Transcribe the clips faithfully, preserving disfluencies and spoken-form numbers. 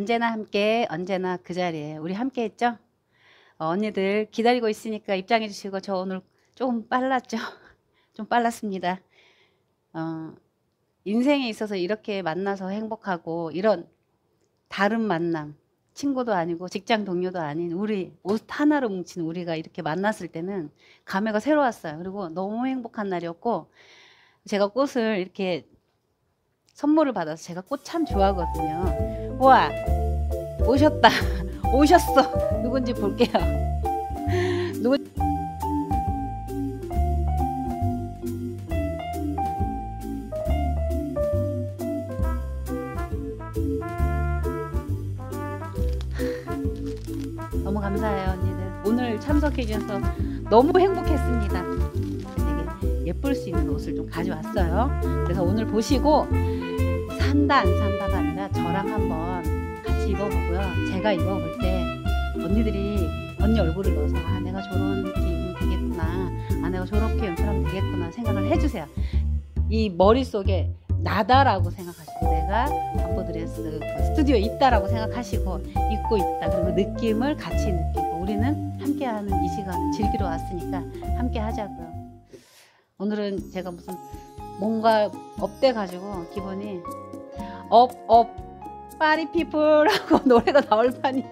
언제나 함께, 언제나 그 자리에 우리 함께 했죠? 어, 언니들 기다리고 있으니까 입장해 주시고. 저 오늘 조금 빨랐죠? 좀 빨랐습니다. 어, 인생에 있어서 이렇게 만나서 행복하고 이런 다른 만남, 친구도 아니고 직장 동료도 아닌 우리 옷 하나로 뭉친 우리가 이렇게 만났을 때는 감회가 새로웠어요. 그리고 너무 행복한 날이었고, 제가 꽃을 이렇게 선물을 받아서, 제가 꽃 참 좋아하거든요. 우와, 오셨다. 오셨어. 누군지 볼게요. 누구? 너무 감사해요, 언니들. 오늘 참석해 주셔서 너무 행복했습니다. 되게 예쁠 수 있는 옷을 좀 가져왔어요. 그래서 오늘 보시고 산다 안 산다가 아니라 저랑 한번 같이 입어보고요. 제가 입어볼 때 언니들이 언니 얼굴을 넣어서 아, 내가 저런 이렇게 입으면 되겠구나, 아, 내가 저렇게 연출하면 되겠구나 생각을 해주세요. 이 머릿속에 나다라고 생각하시고, 내가 반포드레스 그 스튜디오에 있다라고 생각하시고 입고 있다, 그리고 느낌을 같이 느끼고, 우리는 함께하는 이 시간을 즐기러 왔으니까 함께 하자고요. 오늘은 제가 무슨 뭔가 업돼 가지고 기분이 업 업 파리 피플 하고 노래가 나올 판이야.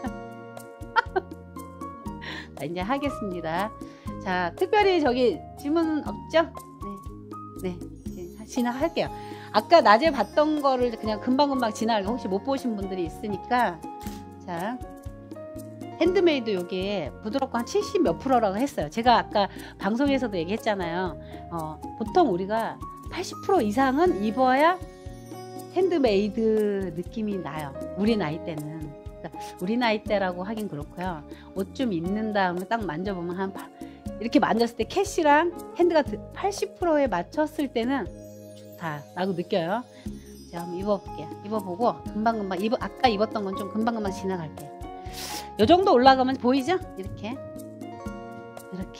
자, 이제 하겠습니다. 자, 특별히 저기 질문은 없죠? 네, 네, 지나갈게요. 아까 낮에 봤던 거를 그냥 금방금방 지나갈게요. 혹시 못 보신 분들이 있으니까. 자, 핸드메이드 요게 부드럽고 한 칠십 몇 프로라고 했어요. 제가 아까 방송에서도 얘기했잖아요. 어, 보통 우리가 팔십 퍼센트 이상은 입어야 핸드메이드 느낌이 나요. 우리 나이 때는. 그러니까 우리 나이 때라고 하긴 그렇고요. 옷 좀 입는 다음에 딱 만져보면 한 이렇게 만졌을 때 캐시랑 핸드가 팔십 퍼센트에 맞췄을 때는 좋다라고 느껴요. 제가 한번 입어볼게요. 입어보고 금방금방 입어, 아까 입었던 건 좀 금방금방 지나갈게요. 요 정도 올라가면 보이죠? 이렇게 이렇게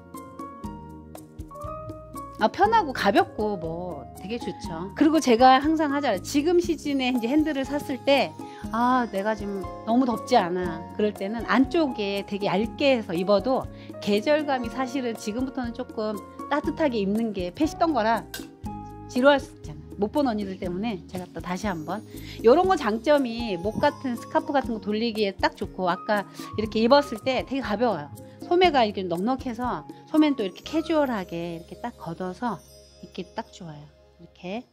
아, 편하고 가볍고 뭐 되게 좋죠. 그리고 제가 항상 하잖아요. 지금 시즌에 이제 핸들을 샀을 때 아, 내가 지금 너무 덥지 않아, 그럴 때는 안쪽에 되게 얇게 해서 입어도 계절감이, 사실은 지금부터는 조금 따뜻하게 입는 게 패시던 거라 지루할 수 있잖아. 못 본 언니들 때문에 제가 또 다시 한번, 요런 거 장점이 목 같은 스카프 같은 거 돌리기에 딱 좋고, 아까 이렇게 입었을 때 되게 가벼워요. 소매가 이렇게 넉넉해서 소매는 또 이렇게 캐주얼하게 이렇게 딱 걷어서 입기 딱 좋아요. 이렇게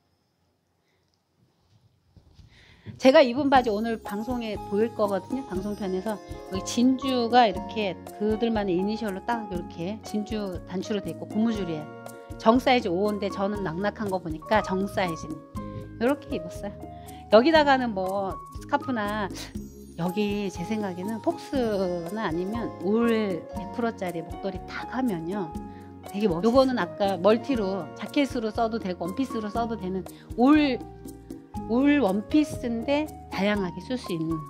제가 입은 바지 오늘 방송에 보일 거거든요. 방송편에서 여기 진주가 이렇게 그들만의 이니셜로 딱 이렇게 진주 단추로 돼 있고 고무줄이에요. 정 사이즈 오인데 저는 낙낙한 거 보니까 정 사이즈는 이렇게 입었어요. 여기다가는 뭐 스카프나, 여기 제 생각에는 폭스나 아니면 울 백 퍼센트짜리 목도리 딱 하면요 되게 멋있어요. 요거는 아까 멀티로 자켓으로 써도 되고 원피스로 써도 되는 울, 울 원피스인데 다양하게 쓸 수 있는,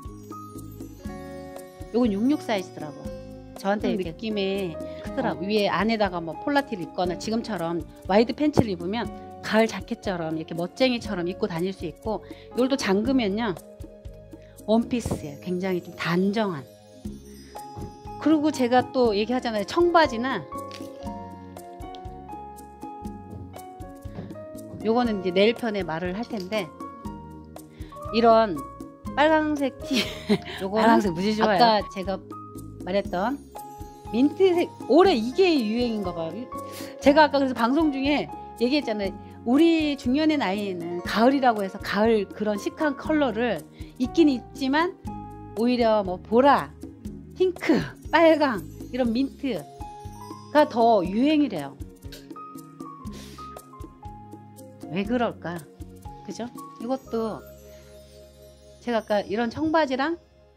요건 육십육 사이즈더라고요. 저한테 그 느낌에 크더라고. 어, 위에 안에다가 뭐 폴라티를 입거나 지금처럼 와이드 팬츠를 입으면 가을 자켓처럼 이렇게 멋쟁이처럼 입고 다닐 수 있고, 이걸 또 잠그면요 원피스예요. 굉장히 좀 단정한. 그리고 제가 또 얘기하잖아요. 청바지나, 요거는 이제 내일 편에 말을 할 텐데, 이런 빨강색 티 요거 빨강색 무지 좋아요. 아까 제가 말했던 민트색, 올해 이게 유행인가 봐요. 제가 아까 그래서 방송 중에 얘기했잖아요. 우리 중년의 나이에는 가을이라고 해서 가을 그런 시크한 컬러를 있긴 있지만 오히려 뭐 보라, 핑크, 빨강 이런 민트가 더 유행이래요. 왜 그럴까? 그죠? 이것도 제가 아까 이런 청바지랑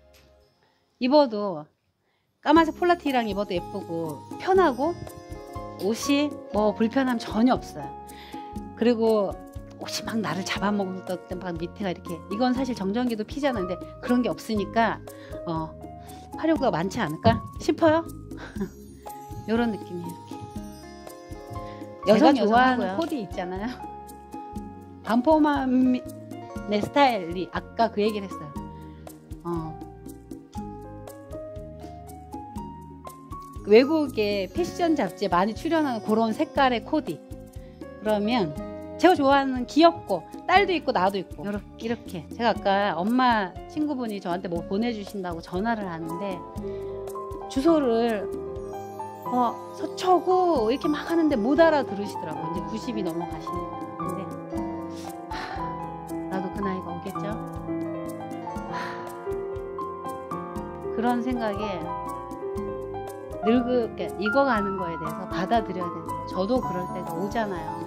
입어도, 까만색 폴라티랑 입어도 예쁘고 편하고, 옷이 뭐 불편함 전혀 없어요. 그리고 옷이 막 나를 잡아먹을 때 막 밑에가 이렇게, 이건 사실 정전기도 피잖아요. 근데 그런 게 없으니까 어, 활용도가 많지 않을까 싶어요. 요런 느낌이에요. 이렇게 여성 좋아하는 코디 있잖아요. 반포맘의 스타일이 아까 그 얘기를 했어요. 외국의 패션 잡지에 많이 출연하는 그런 색깔의 코디. 그러면 제가 좋아하는 귀엽고 딸도 있고 나도 있고 이렇게, 이렇게. 제가 아까 엄마 친구분이 저한테 뭐 보내주신다고 전화를 하는데 주소를 어, 서초구 이렇게 막 하는데 못 알아들으시더라고요. 이제 구십이 넘어가시니까. 근데 하, 나도 그 나이가 오겠죠. 하, 그런 생각에 늙어, 익어가는 거에 대해서 받아들여야 되는 거. 저도 그럴 때가 오잖아요.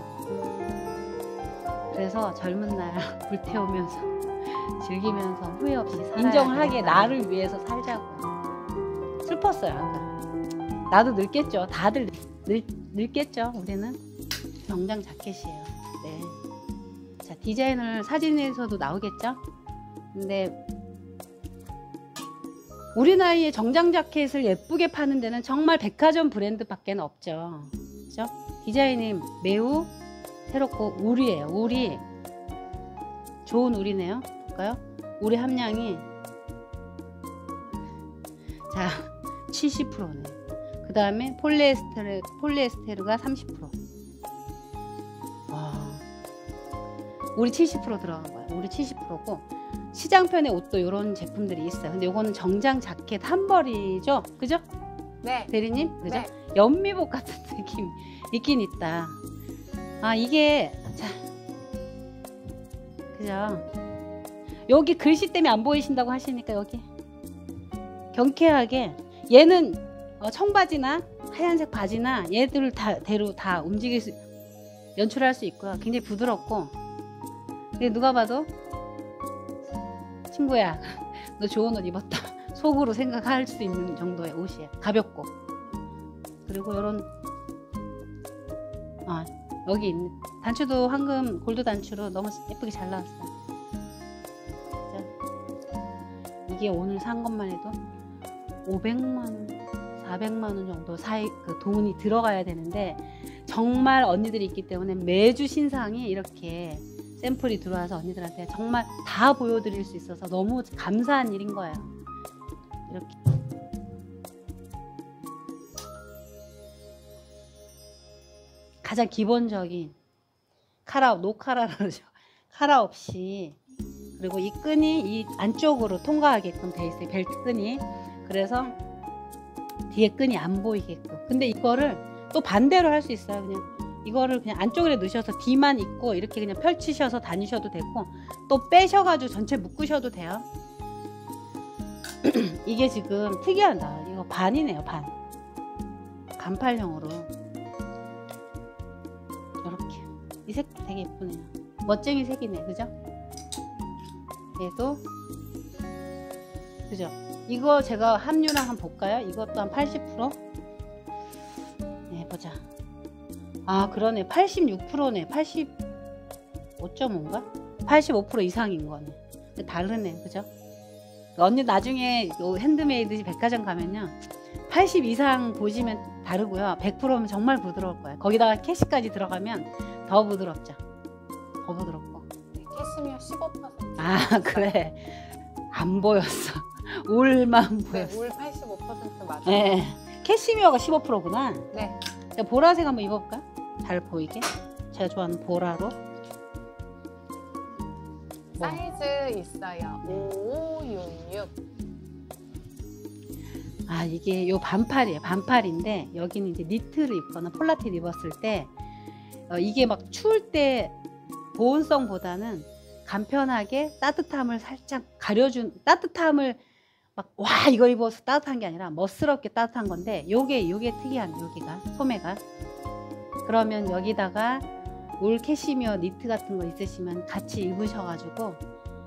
그래서 젊은 날 불태우면서 즐기면서 후회 없이 살아야 인정을 하게 나를 위해서 살자고. 슬펐어요. 아까. 나도 늙겠죠. 다들 늙, 늙겠죠. 우리는. 정장 자켓이에요. 네. 자, 디자인을 사진에서도 나오겠죠. 근데 우리 나이에 정장 자켓을 예쁘게 파는 데는 정말 백화점 브랜드밖에 없죠. 그죠? 디자인이 매우 새롭고 울이에요. 울이 좋은 울이네요. 볼까요? 울의 함량이 자 칠십 퍼센트네. 그 다음에 폴리에스테르, 폴리에스테르가 삼십 퍼센트. 와, 울이 칠십 퍼센트 들어간 거야. 울이 칠십 퍼센트고 시장편의 옷도 이런 제품들이 있어요. 근데 이거는 정장 자켓 한 벌이죠, 그죠? 네. 대리님, 그죠? 네. 연미복 같은 느낌 있긴 있다. 아, 이게 자, 그죠? 여기 글씨 때문에 안 보이신다고 하시니까 여기 경쾌하게 얘는 어, 청바지나 하얀색 바지나 얘들을 다 대로 다 움직일 수 연출할 수 있고요. 굉장히 부드럽고. 근데 누가 봐도 친구야 너 좋은 옷 입었다 속으로 생각할 수 있는 정도의 옷이에요. 가볍고. 그리고 이런 아 여기 있는 단추도 황금 골드 단추로 너무 예쁘게 잘 나왔어요. 그죠? 이게 오늘 산 것만 해도 오백만 원, 사백만 원 정도 사이 그 돈이 들어가야 되는데 정말 언니들이 있기 때문에 매주 신상이 이렇게 샘플이 들어와서 언니들한테 정말 다 보여드릴 수 있어서 너무 감사한 일인 거예요. 이렇게 가장 기본적인 카라, 노카라라고 그러죠. 카라 없이. 그리고 이 끈이 이 안쪽으로 통과하게끔 돼 있어요. 벨트 끈이. 그래서 뒤에 끈이 안 보이게끔. 근데 이거를 또 반대로 할 수 있어요. 그냥 이거를 그냥 안쪽에 넣으셔서 뒤만 입고 이렇게 그냥 펼치셔서 다니셔도 되고 또 빼셔가지고 전체 묶으셔도 돼요. 이게 지금 특이하다. 이거 반이네요. 반. 간팔형으로 이렇게. 이 색 되게 예쁘네요. 멋쟁이 색이네. 그죠? 얘도 그죠? 이거 제가 함유랑 한번 볼까요? 이것도 한 팔십 퍼센트? 네, 보자. 아, 그러네. 팔십육 퍼센트네. 팔십오 점 오인가? 팔십오 퍼센트 이상인 거네. 다르네. 그죠? 언니 나중에 핸드메이드 백화점 가면요. 팔십 이상 보시면 다르고요. 백 퍼센트면 정말 부드러울 거예요. 거기다가 캐시까지 들어가면 더 부드럽죠. 더 부드럽고. 캐시미어 십오 퍼센트. 아, 그래. 안 보였어. 울만 보였어. 네, 울 팔십오 퍼센트 맞아요. 네. 캐시미어가 십오 퍼센트구나. 네. 보라색 한번 입어볼까? 잘 보이게. 제가 좋아하는 보라로. 뭐. 사이즈 있어요. 오오육육. 아, 이게 요 반팔이에요. 반팔인데 여기는 이제 니트를 입거나 폴라티를 입었을 때 어, 이게 막 추울 때 보온성보다는 간편하게 따뜻함을 살짝 가려준, 따뜻함을 막 와 이거 입어서 따뜻한 게 아니라 멋스럽게 따뜻한 건데 요게 요게 특이한 여기가 소매가. 그러면 여기다가 울 캐시미어 니트 같은 거 있으시면 같이 입으셔가지고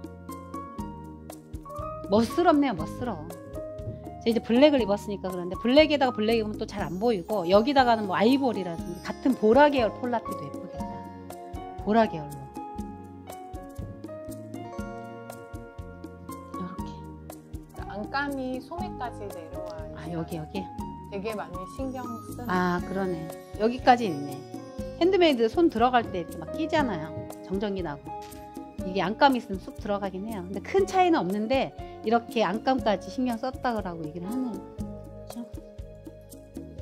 멋스럽네요. 멋스러워. 제가 이제 블랙을 입었으니까 그런데 블랙에다가 블랙 입으면 또 잘 안 보이고 여기다가는 뭐 아이보리라든지 같은 보라 계열 폴라티도 예쁘겠다. 보라 계열로 이렇게 안감이 소매까지 내려와요. 아 여기 여기 되게 많이 신경 쓰는. 아 그러네. 여기까지 있네. 핸드메이드 손 들어갈 때 이렇게 막 끼잖아요. 정전기 나고. 이게 안감 있으면 쑥 들어가긴 해요. 근데 큰 차이는 없는데 이렇게 안감까지 신경 썼다고 얘기를 하네요. 그렇죠?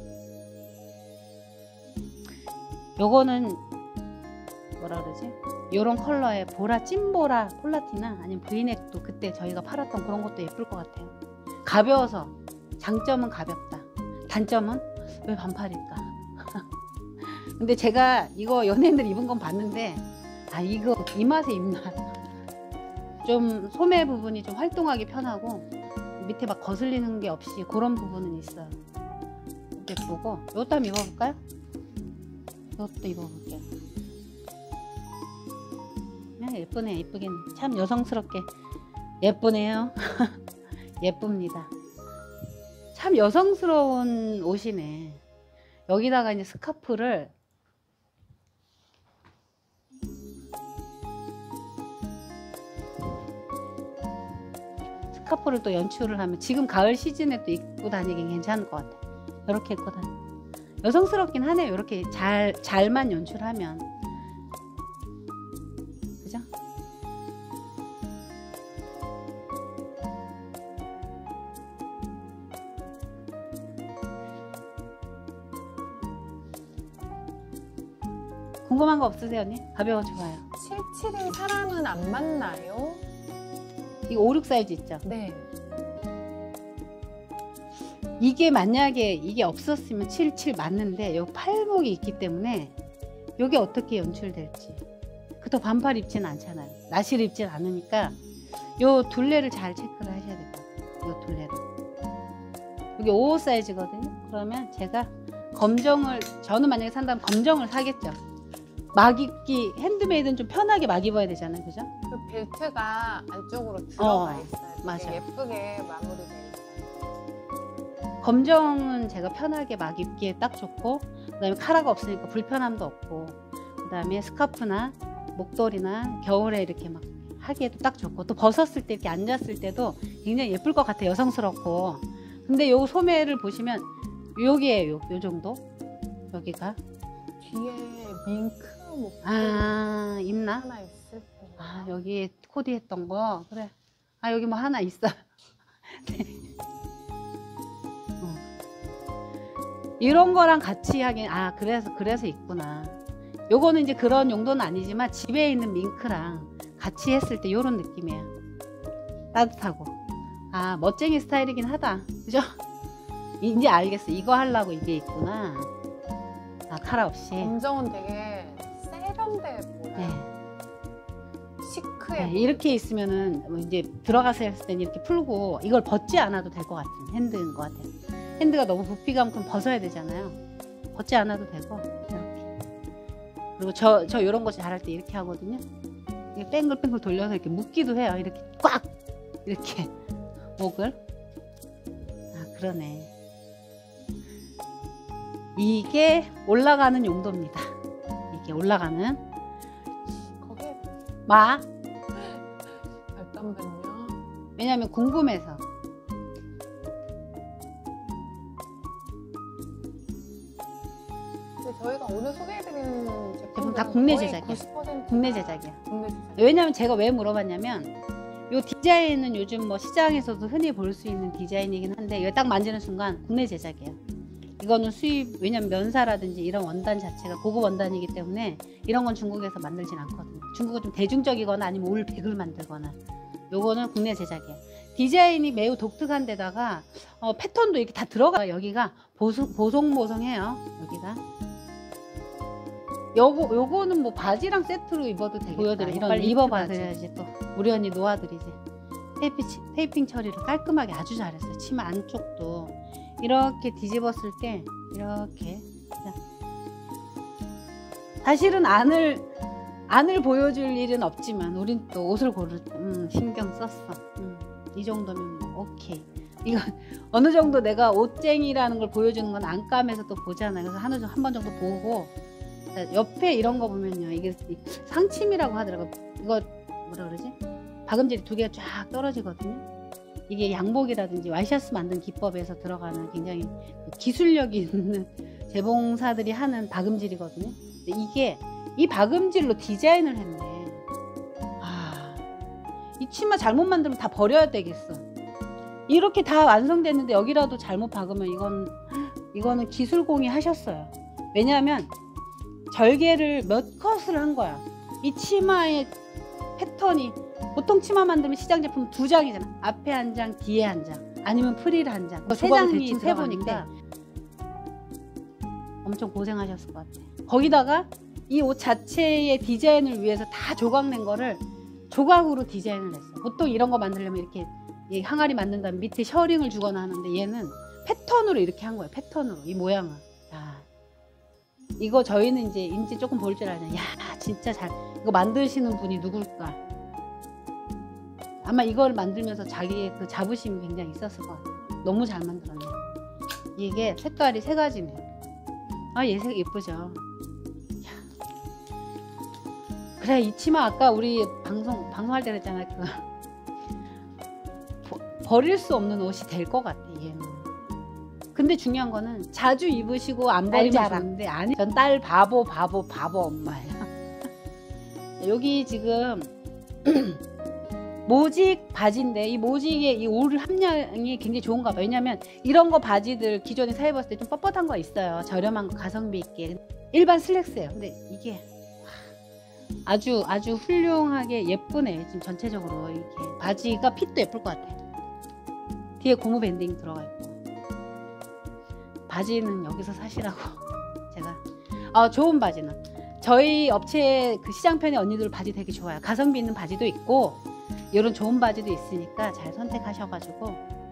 요거는 뭐라 그러지? 요런 컬러의 보라, 찐보라 폴라티나 아니면 브이넥도 그때 저희가 팔았던 그런 것도 예쁠 것 같아요. 가벼워서 장점은 가볍다. 단점은 왜 반팔일까? 근데 제가 이거 연예인들 입은 건 봤는데 아 이거 이 맛에 입나? 좀 소매 부분이 좀 활동하기 편하고 밑에 막 거슬리는 게 없이 그런 부분은 있어요. 예쁘고 이것도 한번 입어볼까요? 이것도 입어볼게요. 예쁘네. 예쁘긴 참 여성스럽게 예쁘네요. 예쁩니다. 참 여성스러운 옷이네. 여기다가 이제 스카프를 스카프를 또 연출을 하면 지금 가을 시즌에 또 입고 다니긴 괜찮을 것 같아. 이렇게 입고 다니. 여성스럽긴 하네요. 이렇게 잘 잘만 연출하면. 그죠? 궁금한 거 없으세요, 언니? 가벼워 좋아요. 칠십칠인 사람은 안 맞나요? 이거 오십육 사이즈 있죠? 네. 이게 만약에 이게 없었으면 칠십칠 맞는데 여기 팔목이 있기 때문에 이게 어떻게 연출될지. 그렇다고 반팔 입지는 않잖아요. 나시를 입지는 않으니까 요 둘레를 잘 체크를 하셔야 될 것 같아요. 요 둘레를. 이게 오십오 사이즈거든요. 그러면 제가 검정을 저는 만약에 산다면 검정을 사겠죠. 막 입기 핸드메이드는 좀 편하게 막 입어야 되잖아요. 그죠? 그 벨트가 안쪽으로 들어가 어, 있어요. 되게 맞아. 예쁘게 마무리되어 있어요. 검정은 제가 편하게 막 입기에 딱 좋고 그 다음에 카라가 없으니까 불편함도 없고 그 다음에 스카프나 목도리나 겨울에 이렇게 막 하기에도 딱 좋고 또 벗었을 때 이렇게 앉았을 때도 굉장히 예쁠 것 같아요. 여성스럽고. 근데 요 소매를 보시면 여기에요. 요 정도 여기가 뒤에 밍크 목도리 아 있나? 하나 있을 거예요. 아 여기 코디했던 거 그래. 아 여기 뭐 하나 있어. 네. 어. 이런 거랑 같이 하긴 아 그래서 그래서 있구나. 요거는 이제 그런 용도는 아니지만 집에 있는 밍크랑 같이 했을 때 요런 느낌이야. 따뜻하고 아 멋쟁이 스타일이긴 하다. 그죠? 이제 알겠어. 이거 하려고 이게 있구나. 아 카라 없이. 검정은 되게 세련돼 보여요. 네. 시크해. 네, 이렇게 있으면은 뭐 이제 들어가서 했을 때는 이렇게 풀고 이걸 벗지 않아도 될 것 같은 핸드인 것 같아요. 핸드가 너무 부피감큼 벗어야 되잖아요. 벗지 않아도 되고 이렇게. 그리고 저 저 이런 거 잘할 때 이렇게 하거든요. 이게 뺑글뺑글 돌려서 이렇게 묶기도 해요. 이렇게 꽉 이렇게 목을. 아 그러네. 이게 올라가는 용도입니다. 이게 올라가는 거기에 마. 잠깐만요. 왜냐면 궁금해서. 근데 저희가 오늘 소개해드리는 제품들은 다 국내 거의 제작이야. 구십 퍼센트가 국내 제작이야. 국내 제작. 왜냐면 제가 왜 물어봤냐면 요 디자인은 요즘 뭐 시장에서도 흔히 볼 수 있는 디자인이긴 한데 이거 딱 만지는 순간 국내 제작이에요. 이거는 수입, 왜냐면 면사라든지 이런 원단 자체가 고급 원단이기 때문에 이런 건 중국에서 만들진 않거든요. 중국은 좀 대중적이거나 아니면 올백을 만들거나. 요거는 국내 제작이에요. 디자인이 매우 독특한 데다가 어, 패턴도 이렇게 다 들어가. 여기가 보송, 보송보송해요. 여기가. 요거, 요거는 뭐 바지랑 세트로 입어도 되겠다. 보여드리고 이런 빨리 니트 입어봐드려야지 또. 우리 언니 놓아드리지. 테이피, 테이핑 처리를 깔끔하게 아주 잘했어요. 치마 안쪽도. 이렇게 뒤집었을 때 이렇게 사실은 안을 안을 보여줄 일은 없지만 우린 또 옷을 고를 때 음, 신경 썼어. 음, 이 정도면 뭐 오케이. 이거 어느 정도 내가 옷쟁이라는 걸 보여주는 건 안감에서 또 보잖아요. 그래서 한 한 번 정도 보고 옆에 이런 거 보면요, 이게 상침이라고 하더라고. 이거 뭐라 그러지? 박음질이 두 개가 쫙 떨어지거든요. 이게 양복이라든지 와이셔츠 만든 기법에서 들어가는 굉장히 기술력이 있는 재봉사들이 하는 박음질이거든요. 근데 이게 이 박음질로 디자인을 했네. 아, 이 치마 잘못 만들면 다 버려야 되겠어. 이렇게 다 완성됐는데 여기라도 잘못 박으면 이건 이거는 기술공이 하셨어요. 왜냐하면 절개를 몇 컷을 한 거야. 이 치마의 패턴이 보통 치마 만들면 시장 제품 두 장이잖아. 앞에 한 장, 뒤에 한 장, 아니면 프릴 한 장. 세 장이 세 보니까 엄청 고생하셨을 것 같아. 거기다가 이 옷 자체의 디자인을 위해서 다 조각 낸 거를 조각으로 디자인을 했어. 보통 이런 거 만들려면 이렇게 이 항아리 만든 다음에 밑에 셔링을 주거나 하는데 얘는 패턴으로 이렇게 한 거야. 패턴으로 이 모양을. 야, 이거 저희는 이제 인지 조금 볼 줄 알잖아. 야, 진짜 잘 이거 만드시는 분이 누굴까? 아마 이걸 만들면서 자기의 그 자부심이 굉장히 있었을 것 같아. 너무 잘 만들었네. 이게 색깔이 세 가지네요. 아, 얘 색 예쁘죠? 그래, 이 치마 아까 우리 방송 방송할 때 그랬잖아. 그 버, 버릴 수 없는 옷이 될 것 같아 얘는. 근데 중요한 거는 자주 입으시고 안 버리면 좋은데 아니, 전 딸 바보 바보 바보 엄마야. 여기 지금 모직 바지인데 이 모직의 이 울 함량이 굉장히 좋은가 봐. 왜냐면 이런 거 바지들 기존에 사입었을 때 좀 뻣뻣한 거 있어요. 저렴한 거 가성비 있게 일반 슬랙스예요. 근데 이게 아주 아주 훌륭하게 예쁘네. 지금 전체적으로 이렇게 바지가 핏도 예쁠 것 같아. 뒤에 고무 밴딩 들어가 있고. 바지는 여기서 사시라고 제가. 아, 좋은 바지는 저희 업체 그 시장편의 언니들 바지 되게 좋아요. 가성비 있는 바지도 있고 이런 좋은 바지도 있으니까 잘 선택하셔가지고.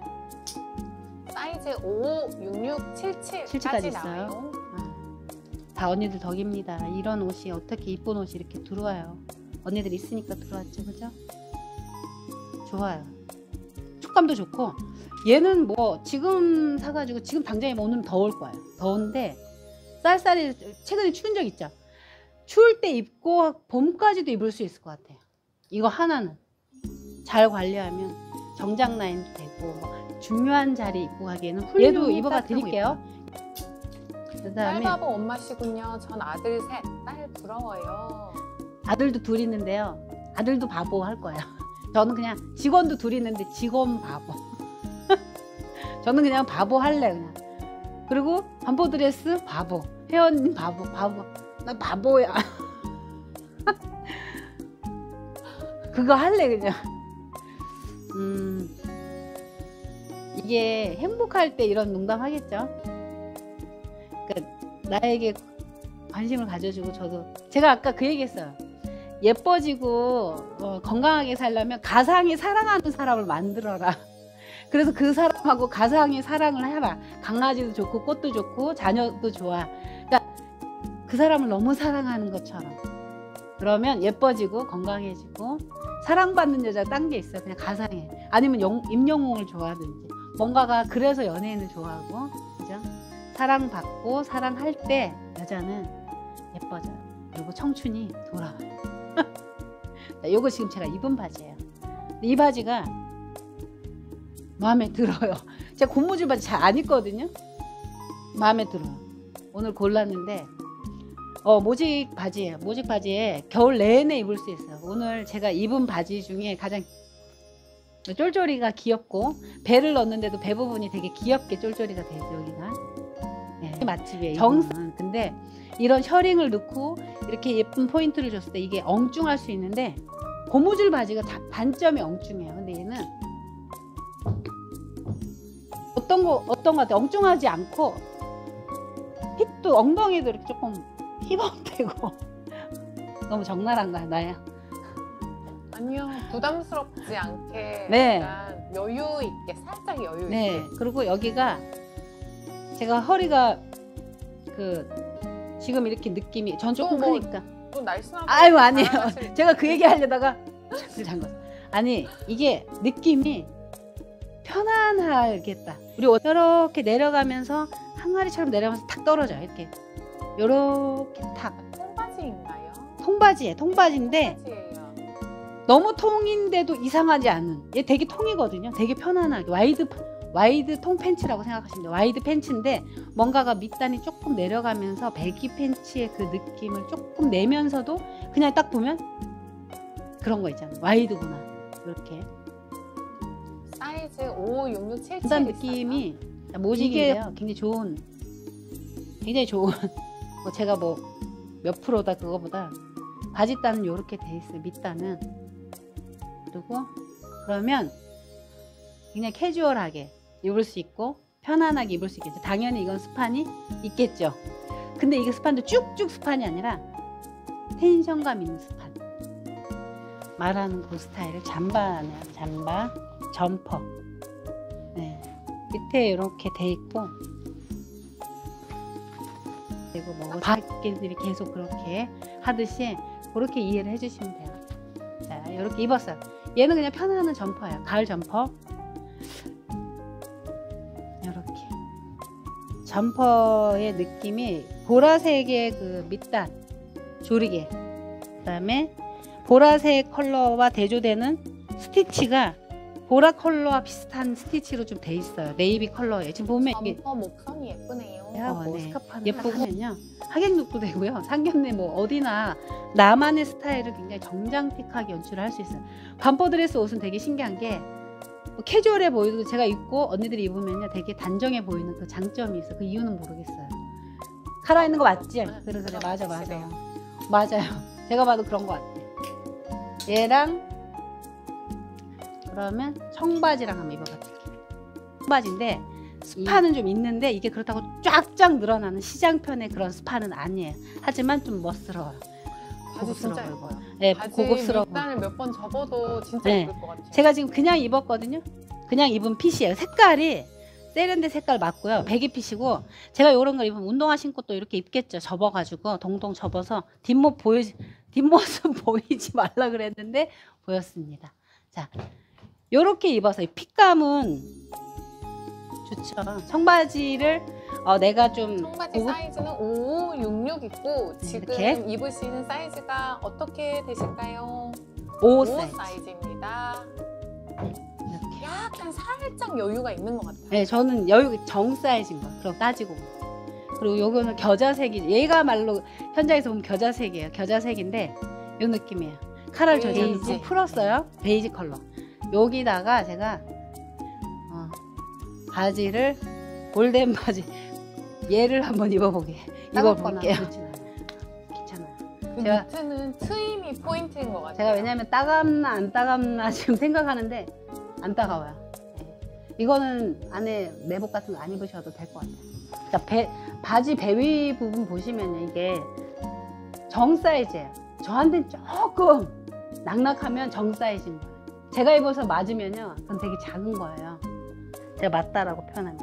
사이즈 오, 육육, 칠칠까지 칠칠까지 있어요. 나와요. 다 언니들 덕입니다. 이런 옷이 어떻게 이쁜 옷이 이렇게 들어와요. 언니들 있으니까 들어왔죠, 그죠? 좋아요. 촉감도 좋고. 얘는 뭐 지금 사가지고 지금 당장에 오늘 더울 거예요. 더운데 쌀쌀해. 최근에 추운 적 있죠? 추울 때 입고 봄까지도 입을 수 있을 것 같아요. 이거 하나는 잘 관리하면 정장 라인도 되고 뭐 중요한 자리 입고 가기에는 얘도 입어봐 드릴게요. 그다음에 딸바보 엄마시군요. 전 아들 셋, 딸 부러워요. 아들도 둘 있는데요. 아들도 바보 할 거예요. 저는 그냥 직원도 둘 있는데 직원 바보. 저는 그냥 바보 할래 그냥. 그리고 반보 드레스 바보, 회원님 바보, 바보. 나 바보야. 그거 할래 그냥. 음, 이게 행복할 때 이런 농담 하겠죠. 그러니까 나에게 관심을 가져주고 저도 제가 아까 그 얘기했어요. 예뻐지고 어, 건강하게 살려면 가상이 사랑하는 사람을 만들어라. 그래서 그 사람하고 가상의 사랑을 해봐. 강아지도 좋고 꽃도 좋고 자녀도 좋아. 그러니까 그 사람을 너무 사랑하는 것처럼. 그러면 예뻐지고 건강해지고 사랑받는 여자 딴 게 있어요. 그냥 가상해. 아니면 영, 임영웅을 좋아하든지 뭔가가 그래서 연예인을 좋아하고 그죠? 사랑받고 사랑할 때 여자는 예뻐져요. 그리고 청춘이 돌아와요. 요거 지금 제가 입은 바지예요. 이 바지가 마음에 들어요. 제가 고무줄 바지 잘 안 입거든요. 마음에 들어요. 오늘 골랐는데 어, 모직 바지예요. 모직 바지에 겨울 내내 입을 수 있어요. 오늘 제가 입은 바지 중에 가장 쫄쫄이가 귀엽고 배를 넣는데도 배 부분이 되게 귀엽게 쫄쫄이가 되죠. 여기가 네, 맛집이에요. 정선. 근데 이런 셔링을 넣고 이렇게 예쁜 포인트를 줬을 때 이게 엉뚱할 수 있는데 고무줄 바지가 다 단점이 엉뚱해요. 근데 얘는 어떤 거 어떤 거 같아. 엉뚱하지 않고 핏도 엉덩이도 이렇게 조금 힙업되고 너무 적나라한가요, 나야? 아니요, 부담스럽지 않게 네. 약간 여유 있게, 살짝 여유 있게. 네. 그리고 여기가 제가 허리가 그 지금 이렇게 느낌이 전 조금 또 뭐, 크니까. 또 날씬하고. 아유 아니에요. 잘하실 제가 그 얘기 하려다가 잠깐. 아니 이게 느낌이 편안하겠다. 우리 이렇게 내려가면서 항아리처럼 내려가면서 탁 떨어져요. 이렇게 요렇게 탁. 통바지인가요? 통바지에 통바지인데 통바지예요. 너무 통인데도 이상하지 않은. 얘 되게 통이거든요. 되게 편안하게 와이드 와이드 통 팬츠라고 생각하시면 돼요. 와이드 팬츠인데 뭔가가 밑단이 조금 내려가면서 배기 팬츠의 그 느낌을 조금 내면서도 그냥 딱 보면 그런 거 있잖아요. 와이드구나. 이렇게 사이즈 오, 육, 육, 칠, 칠 일단 느낌이 모직이에요. 굉장히 좋은 굉장히 좋은 뭐 제가 뭐 몇 프로다 그거보다 바지 단은 이렇게 돼 있어요. 밑단은. 그리고 그러면 그냥 캐주얼하게 입을 수 있고 편안하게 입을 수 있겠죠. 당연히 이건 스판이 있겠죠. 근데 이게 스판도 쭉쭉 스판이 아니라 텐션감 있는 스판. 말하는 그 스타일을 잠바네요. 잠바, 점퍼. 네. 밑에 이렇게 돼 있고, 그리고 뭐 자기들이 계속 그렇게 하듯이 그렇게 이해를 해주시면 돼요. 자, 이렇게 입었어요. 얘는 그냥 편안한 점퍼예요. 가을 점퍼. 이렇게 점퍼의 느낌이 보라색의 그 밑단 조리개, 그 다음에 보라색 컬러와 대조되는 스티치가 보라 컬러와 비슷한 스티치로 좀 돼 있어요. 네이비 컬러에 지금 보면 이게 점퍼 목선이 예쁘네요. 어, 네. 예쁘면요 하객룩도 되고요. 상견례 뭐 어디나 나만의 스타일을 굉장히 정장틱하게 연출을 할 수 있어요. 반포 드레스 옷은 되게 신기한 게 뭐 캐주얼해 보이도 제가 입고 언니들이 입으면요 되게 단정해 보이는 그 장점이 있어. 그 이유는 모르겠어요. 카라 있는 거 맞지? 네, 그래 그래 맞아 맞아 확실해요. 맞아요. 제가 봐도 그런 거 같아. 얘랑 그러면 청바지랑 한번 입어볼게요. 청바지인데 스파는 좀 있는데 이게 그렇다고 쫙쫙 늘어나는 시장편의 그런 스파는 아니에요. 하지만 좀 멋스러워요. 바지 진짜 고급스러워요. 예뻐요. 네, 바지 고급스러워. 밑단을 몇 번 접어도 진짜 네. 예쁠 것 같아요. 제가 지금 그냥 입었거든요. 그냥 입은 핏이에요. 색깔이 세련된 색깔 맞고요. 배기 핏이고 제가 이런 걸 입으면 운동화 신고 또 이렇게 입겠죠. 접어가지고 동동 접어서 뒷모습 보이 뒷모습 보이지 말라 그랬는데 보였습니다. 자, 요렇게 입어서 이 핏감은 좋죠. 청바지를 어, 내가 좀 청바지 고급- 사이즈는 오오 육육 있고 지금 이렇게? 입으시는 사이즈가 어떻게 되실까요? 오 오 사이즈 사이즈입니다. 이렇게. 약간 살짝 여유가 있는 것 같아요. 네, 저는 여유 정 사이즈인 거. 그럼 따지고. 그리고 요거는 겨자색이 얘가말로 현장에서 보면 겨자색이에요. 겨자색인데 요 느낌이에요. 카라를 저 지금 베이지. 풀었어요. 베이지 컬러. 여기다가 제가 어, 바지를 골덴 바지 얘를 한번 입어보게 입어볼게요. 괜찮아요. 그 제가- 니트는 트임이 포인트인 것 같아요. 제가 왜냐면 따갑나 안 따갑나 지금 생각하는데 안 따가워요. 네. 이거는 안에 내복 같은 거 안 입으셔도 될 것 같아요. 그러니까 배, 바지 배위 부분 보시면 이게 정 사이즈예요. 저한테는 조금 낙낙하면 정 사이즈인 거예요. 제가 입어서 맞으면요, 그건 되게 작은 거예요. 제가 맞다라고 표현하면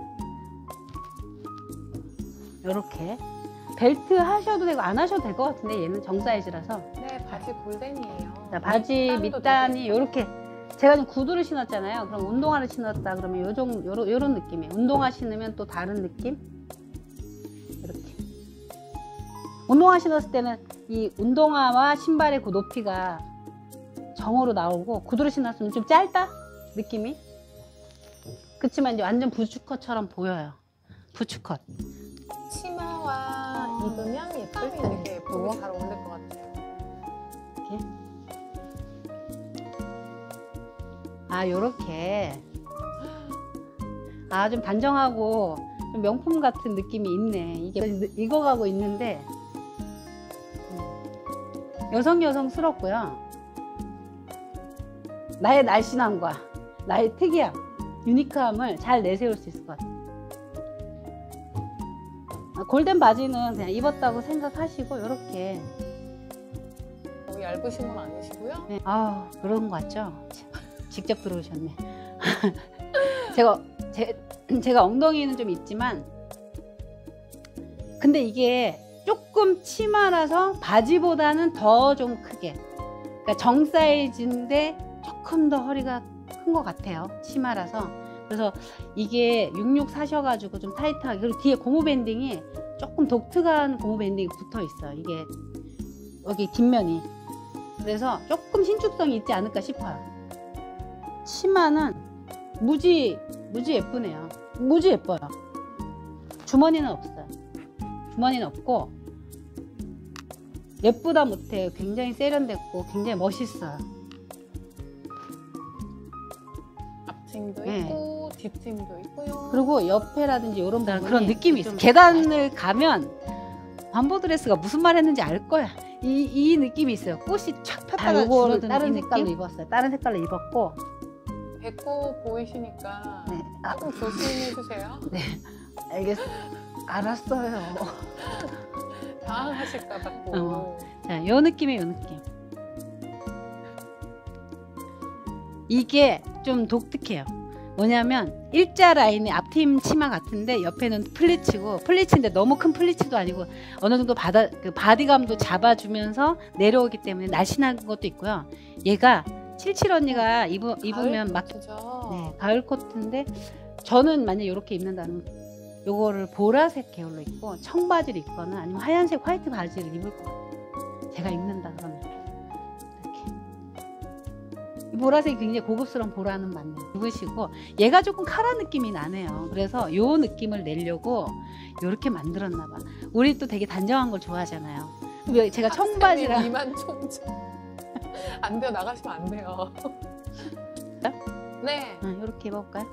이렇게 벨트 하셔도 되고 안 하셔도 될 것 같은데 얘는 정 사이즈라서. 네, 바지 골덴이에요. 자, 바지 밑단도 밑단이 되게 이렇게 제가 지금 구두를 신었잖아요. 그럼 운동화를 신었다 그러면 요정 요런 요런 느낌이에요. 운동화 신으면 또 다른 느낌. 이렇게 운동화 신었을 때는 이 운동화와 신발의 그 높이가 정으로 나오고 구두를 신었으면 좀 짧다 느낌이. 그렇지만 이제 완전 부츠컷처럼 보여요. 부츠컷. 치마와 어. 입으면 예쁠 때 되게 예쁘고 요거? 잘 어울릴 것 같아요. 이렇게. 아, 요렇게. 아, 좀 단정하고 좀 명품 같은 느낌이 있네. 이게 익어가고 있는데 음, 여성 여성스럽고요. 나의 날씬함과 나의 특이함, 유니크함을 잘 내세울 수 있을 것 같아요. 아, 골덴 바지는 그냥 입었다고 생각하시고 이렇게. 너무 얇으신 건 아니시고요. 네. 아, 그런 거 같죠? 직접 들어오셨네. 제가 제, 제가 엉덩이는 좀 있지만 근데 이게 조금 치마라서 바지보다는 더 좀 크게, 그러니까 정 사이즈인데 조금 더 허리가 큰 것 같아요. 치마라서. 그래서 이게 육육 사셔가지고 좀 타이트하게, 그리고 뒤에 고무 밴딩이 조금 독특한 고무 밴딩이 붙어 있어요. 이게 여기 뒷면이. 그래서 조금 신축성이 있지 않을까 싶어요. 치마는 무지 무지 예쁘네요. 무지 예뻐요. 주머니는 없어요. 주머니는 없고 예쁘다 못해 굉장히 세련됐고 굉장히 멋있어요. 앞트임도 네. 있고 뒷트임도 있고요. 그리고 옆에라든지 이런 부분 네, 그런 느낌이 있어요. 계단을 가면 반보 드레스가 무슨 말 했는지 알 거야. 이, 이 느낌이 있어요. 꽃이 촥 폈다가 아, 요거를 줄어드는 다른 이 색깔로 느낌? 입었어요. 다른 색깔로 입었고. 배꼽 보이시니까 네. 아, 조금 조심해 주세요. 네. 알겠, 알았어요. 당황하실까 봐. 어. 자, 요 느낌이에요, 요 느낌. 이게 좀 독특해요. 뭐냐면 일자 라인의 앞팀 치마 같은데 옆에는 플리츠고, 플리츠인데 너무 큰 플리츠도 아니고 어느 정도 바다, 그 바디감도 잡아주면서 내려오기 때문에 날씬한 것도 있고요. 얘가 칠칠 언니가 입으, 입으면 막 코트죠. 네, 가을 코트인데 저는 만약 이렇게 입는다면 요거를 보라색 계열로 입고 청바지를 입거나 아니면 하얀색 화이트 바지를 입을 것 같아요. 제가 입는다 그러면 이렇게 이 보라색이 굉장히 고급스러운 보라는 맞네요. 입으시고 얘가 조금 카라 느낌이 나네요. 그래서 요 느낌을 내려고 요렇게 만들었나 봐. 우리 또 되게 단정한 걸 좋아하잖아요. 제가 청바지랑 이만 총점 안 돼요. 나가시면 안 돼요. 네. 응, 이렇게 입어볼까요?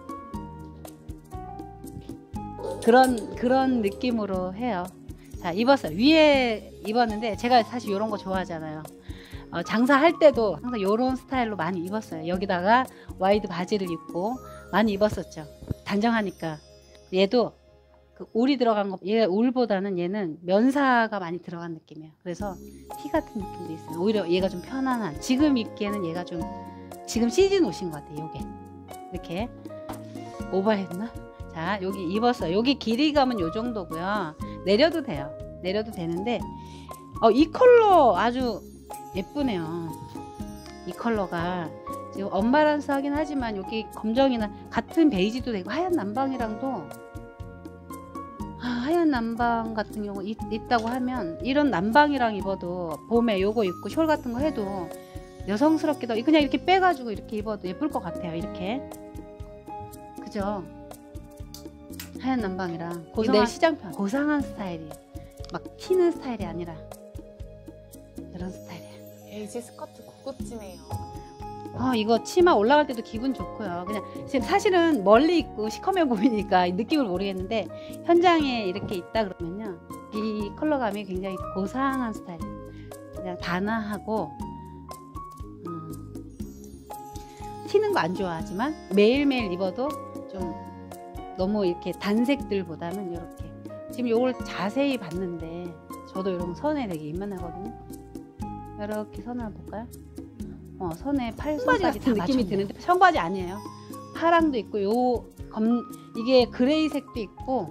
그런 그런 느낌으로 해요. 자, 입었어요. 위에 입었는데 제가 사실 이런 거 좋아하잖아요. 어, 장사할 때도 항상 이런 스타일로 많이 입었어요. 여기다가 와이드 바지를 입고 많이 입었었죠. 단정하니까. 얘도 그 울이 들어간 거, 얘 울보다는 얘는 면사가 많이 들어간 느낌이에요. 그래서 티 같은 느낌도 있어요. 오히려 얘가 좀 편안한, 지금 입기에는 얘가 좀 지금 시즌 옷인 것 같아요. 요게 이렇게 오버했나? 자, 여기 입었어요. 여기 길이감은 요 정도고요. 내려도 돼요. 내려도 되는데 어, 이 컬러 아주 예쁘네요. 이 컬러가 지금 언밸런스 하긴 하지만 여기 검정이나 같은 베이지도 되고 하얀 남방이랑도 아, 하얀 남방 같은 경우 있, 있다고 하면 이런 남방이랑 입어도 봄에 요거 입고 숄 같은 거 해도 여성스럽게도 그냥 이렇게 빼가지고 이렇게 입어도 예쁠 것 같아요. 이렇게 그죠? 하얀 남방이랑 고상한, 내 시장편 고상한 스타일이 막 튀는 스타일이 아니라 이런 스타일이에요. 베이지 스커트 고급지네요. 어, 이거 치마 올라갈 때도 기분 좋고요. 그냥 지금 사실은 멀리 있고 시커매 보이니까 느낌을 모르겠는데 현장에 이렇게 있다 그러면요, 이 컬러감이 굉장히 고상한 스타일이에요. 그냥 단아하고 음, 튀는 거 안 좋아하지만 매일매일 입어도 좀 너무 이렇게 단색들보다는 이렇게 지금 이걸 자세히 봤는데 저도 이런 선에 되게 입만하거든요. 이렇게 선을 한번 볼까요? 어, 선에 팔선까지 다 느낌이 드는데 청바지 아니에요. 파랑도 있고 요 검 이게 그레이색도 있고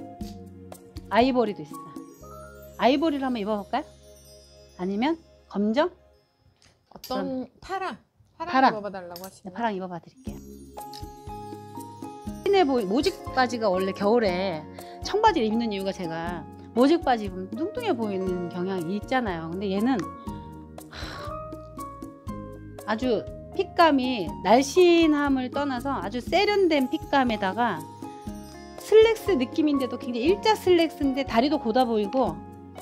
아이보리도 있어요. 아이보리를 한번 입어볼까요? 아니면 검정? 어떤 파랑 파랑, 파랑. 입어봐달라고 하시나요? 파랑 입어봐 드릴게요. 시내 보이 모직 바지가 원래 겨울에 청바지를 입는 이유가 제가 모직 바지 입으면 뚱뚱해 보이는 경향이 있잖아요. 근데 얘는 아주 핏감이 날씬함을 떠나서 아주 세련된 핏감에다가 슬랙스 느낌인데도 굉장히 일자 슬랙스인데 다리도 고다 보이고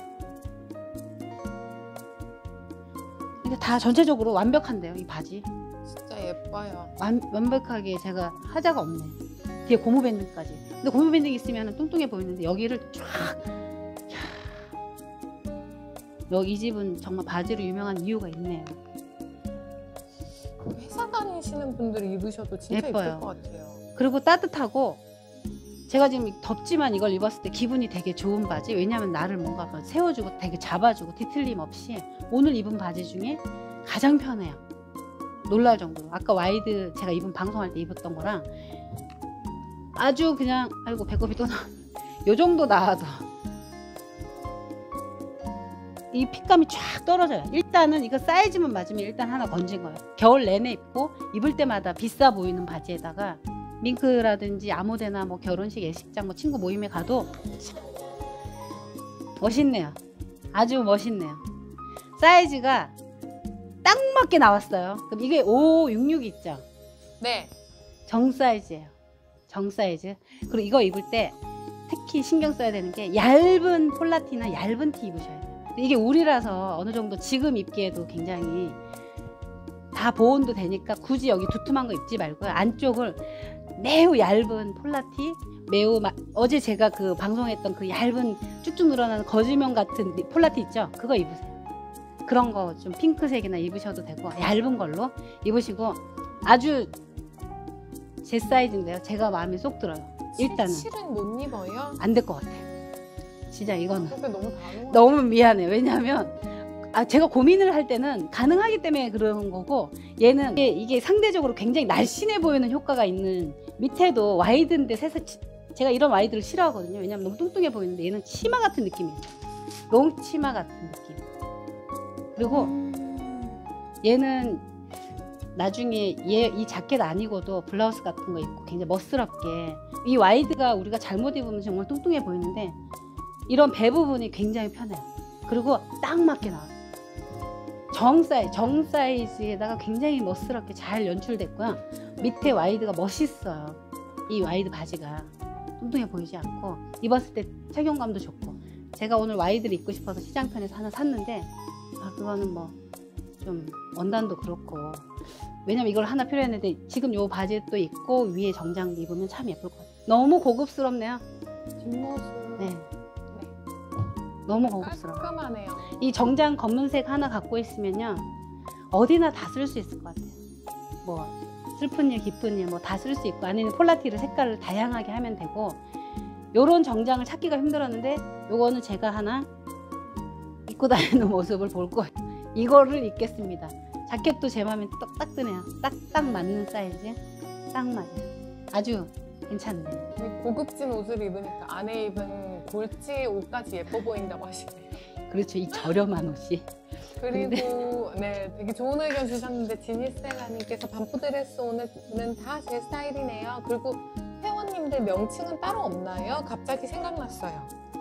근데 다 전체적으로 완벽한데요. 이 바지 진짜 예뻐요. 완, 완벽하게 제가 하자가 없네. 뒤에 고무 밴딩까지. 근데 고무 밴딩 있으면 뚱뚱해 보이는데 여기를 쫙 여기 이 집은 정말 바지로 유명한 이유가 있네요. 회사 다니시는 분들이 입으셔도 진짜 예뻐요. 예쁠 것 같아요. 그리고 따뜻하고 제가 지금 덥지만 이걸 입었을 때 기분이 되게 좋은 바지. 왜냐면 나를 뭔가 세워주고 되게 잡아주고 뒤틀림 없이 오늘 입은 바지 중에 가장 편해요. 놀랄 정도로. 아까 와이드 제가 입은 방송할 때 입었던 거랑 아주 그냥 아이고 배꼽이 또 나. 요 정도 나와도 이 핏감이 쫙 떨어져요. 일단은 이거 사이즈만 맞으면 일단 하나 건진 거예요. 겨울 내내 입고 입을 때마다 비싸 보이는 바지에다가 밍크라든지 아무데나 뭐 결혼식, 예식장, 뭐 친구 모임에 가도 멋있네요. 아주 멋있네요. 사이즈가 딱 맞게 나왔어요. 그럼 이게 오백육십육 있죠? 네. 정 사이즈예요. 정 사이즈. 그리고 이거 입을 때 특히 신경 써야 되는 게 얇은 폴라티나 얇은 티 입으셔야 돼요. 이게 울이라서 어느 정도 지금 입기에도 굉장히 다 보온도 되니까 굳이 여기 두툼한 거 입지 말고요. 안쪽을 매우 얇은 폴라티, 매우 마, 어제 제가 그 방송했던 그 얇은 쭉쭉 늘어나는 거즈면 같은 폴라티 있죠? 그거 입으세요. 그런 거 좀 핑크색이나 입으셔도 되고 얇은 걸로 입으시고 아주 제 사이즈인데요. 제가 마음에 쏙 들어요. 일단은 실은 못 입어요? 안 될 것 같아. 진짜 이거는 그게 너무 다른 거 너무 미안해. 왜냐하면 아 제가 고민을 할 때는 가능하기 때문에 그런 거고 얘는 이게, 이게 상대적으로 굉장히 날씬해 보이는 효과가 있는 밑에도 와이드인데 세상 제가 이런 와이드를 싫어하거든요. 왜냐면 너무 뚱뚱해 보이는데 얘는 치마 같은 느낌이에요. 롱 치마 같은 느낌. 그리고 음... 얘는 나중에 얘 이 자켓 아니고도 블라우스 같은 거 입고 굉장히 멋스럽게 이 와이드가 우리가 잘못 입으면 정말 뚱뚱해 보이는데 이런 배 부분이 굉장히 편해요. 그리고 딱 맞게 나와요. 정 사이즈, 정 사이즈에다가 굉장히 멋스럽게 잘 연출됐고요. 밑에 와이드가 멋있어요. 이 와이드 바지가 뚱뚱해 보이지 않고 입었을 때 착용감도 좋고 제가 오늘 와이드를 입고 싶어서 시장편에서 하나 샀는데 아 그거는 뭐 좀 원단도 그렇고 왜냐면 이걸 하나 필요했는데 지금 요 바지 또 입고 위에 정장 입으면 참 예쁠 것 같아요. 너무 고급스럽네요. 뒷모습 네. 네. 너무 고급스러워. 깔끔하네요. 이 정장 검은색 하나 갖고 있으면요 어디나 다 쓸 수 있을 것 같아요. 뭐 슬픈 일 기쁜 일 뭐 다 쓸 수 있고 아니면 폴라티를 색깔을 다양하게 하면 되고 요런 정장을 찾기가 힘들었는데 요거는 제가 하나 입고 다니는 모습을 볼 거예요. 이거를 입겠습니다. 자켓도 제 마음에 딱 드네요. 딱딱 맞는 사이즈 딱 맞아요. 아주 괜찮네요. 되게 고급진 옷을 입으니까 안에 입은 골지 옷까지 예뻐 보인다고 하시네요. 그렇죠. 이 저렴한 옷이. 그리고 네 되게 좋은 의견 주셨는데 지니셀라님께서 반포드레스 오늘은 다 제 스타일이네요. 그리고 회원님들 명칭은 따로 없나요? 갑자기 생각났어요.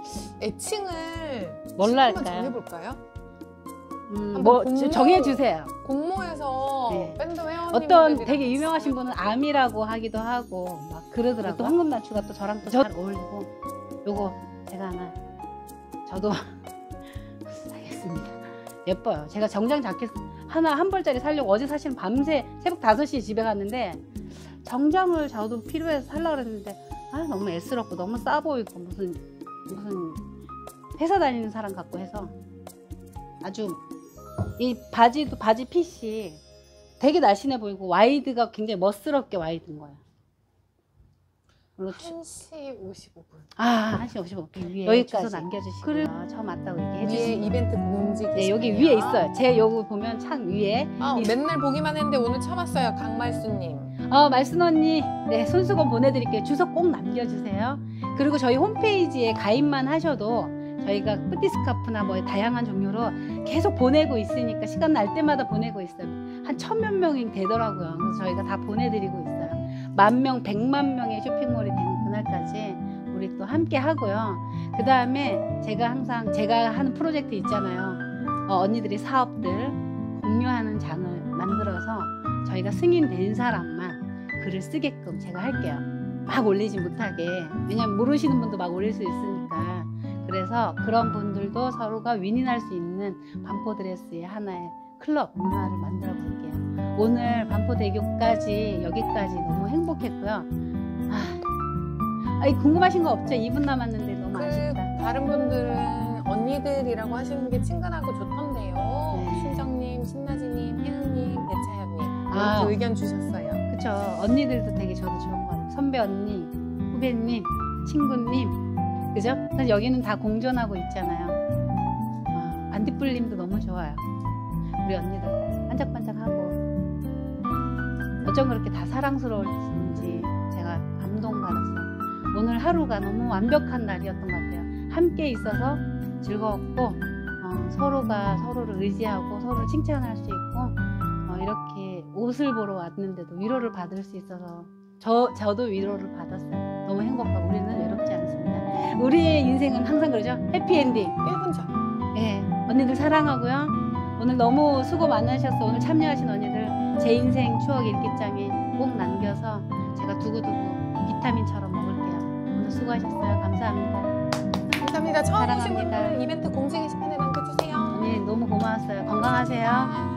애칭을 뭘로 한번 할까요? 정해볼까요? 음, 뭐 공모, 정해주세요. 공모에서 네. 밴드 회원님 어떤 되게 유명하신 분은 암이라고 하기도 하고 막 그러더라고요. 또 그래요? 황금나추가 또 저랑 또 잘 어울리고 요거 제가 하나 저도 사겠습니다. 예뻐요. 제가 정장 자켓 하나 한 벌짜리 사려고 어제 사실 밤새 새벽 다섯 시에 집에 갔는데 정장을 저도 필요해서 살려고 그랬는데 아 너무 애스럽고 너무 싸 보이고 무슨 무슨 회사 다니는 사람 같고 해서 아주 이 바지도 바지 핏이 되게 날씬해 보이고 와이드가 굉장히 멋스럽게 와이드인 거예요. 그렇죠. 한 시 오십오 분. 아, 한 시 오십오 분. 위에 여기까지 주소 남겨주시고요. 저 맞다고 얘기해 위에 주시면. 이벤트 공지 네, 여기 게시판이요. 위에 있어요. 제 요거 보면 창 위에. 아, 이- 맨날 보기만 했는데 오늘 처음 왔어요. 강말수님. 어, 말순 언니, 네, 손수건 보내드릴게요. 주소 꼭 남겨주세요. 그리고 저희 홈페이지에 가입만 하셔도 저희가 뿌띠스카프나 뭐 다양한 종류로 계속 보내고 있으니까 시간 날 때마다 보내고 있어요. 한 천몇 명이 되더라고요. 그래서 저희가 다 보내드리고 있어요. 만 명, 백만 명의 쇼핑몰이 되는 그날까지 우리 또 함께 하고요. 그 다음에 제가 항상 제가 하는 프로젝트 있잖아요. 어, 언니들이 사업들 공유하는 장을 만들어서 저희가 승인된 사람만 글을 쓰게끔 제가 할게요. 막 올리지 못하게. 왜냐면 모르시는 분도 막 올릴 수 있으니까. 그래서 그런 분들도 서로가 윈윈할 수 있는 반포드레스의 하나의 클럽 문화를 만들어 볼게요. 오늘 반포대교까지 여기까지 너무 행복했고요. 아, 아니 궁금하신 거 없죠? 이 분 남았는데 너무 그 아쉽다. 다른 분들은 언니들이라고 하시는 게 친근하고 좋던데요. 네. 신정님, 신나지님, 혜은님, 배차연님 아. 이렇게 의견 주셨어요. 그쵸. 언니들도 되게 저도 좋은 것 같아요. 선배 언니, 후배님, 친구님. 그죠? 사실 여기는 다 공존하고 있잖아요. 아, 안디뿔님도 너무 좋아요. 우리 언니들 반짝반짝하고 어쩜 그렇게 다 사랑스러울지 제가 감동받았어요. 오늘 하루가 너무 완벽한 날이었던 것 같아요. 함께 있어서 즐거웠고 어, 서로가 서로를 의지하고 서로를 칭찬할 수 있고 어, 이렇게 옷을 보러 왔는데도 위로를 받을 수 있어서 저, 저도 위로를 받았어요. 너무 행복하고 우리는 외롭지 않습니다. 우리의 인생은 항상 그러죠. 해피엔딩. 일 분 전. 네, 언니들 사랑하고요. 오늘 너무 수고 많으셨어. 오늘 참여하신 언니들 제 인생 추억 일기장에 꼭 남겨서 제가 두고두고 비타민처럼 먹을게요. 오늘 수고하셨어요. 감사합니다. 감사합니다. 처음 오신 사랑합니다. 분들 이벤트 공지 게시판에 남겨주세요. 언니 너무 고마웠어요. 건강하세요.